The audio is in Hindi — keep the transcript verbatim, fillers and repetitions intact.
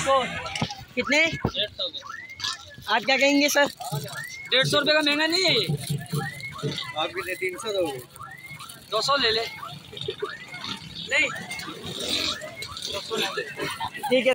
सौ कितने? डेढ़ सौ के। आज क्या कहेंगे सर? डेढ़ सौ रुपये का महंगा नहीं है ये। आप कितने तीन सौ दोगे? दो सौ ले ले। नहीं, ठीक है।